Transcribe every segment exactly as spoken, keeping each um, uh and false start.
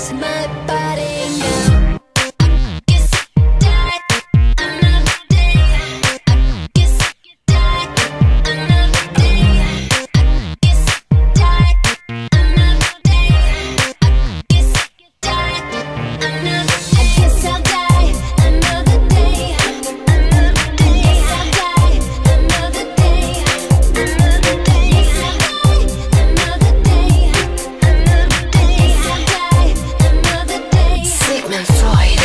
my body now. I guess I died another day. I guess I died another day. I guess I died another day. I guess I died another. I guess I'll die another day. Another day. I'll die another day. Another day. I'll die another day. Another day. I'll die another day. Sigmund Freud.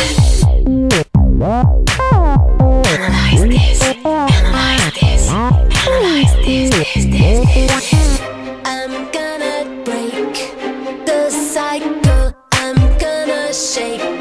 Analyze this. Analyze this. Analyze this. This. This. This. I'm gonna break the cycle. I'm gonna shake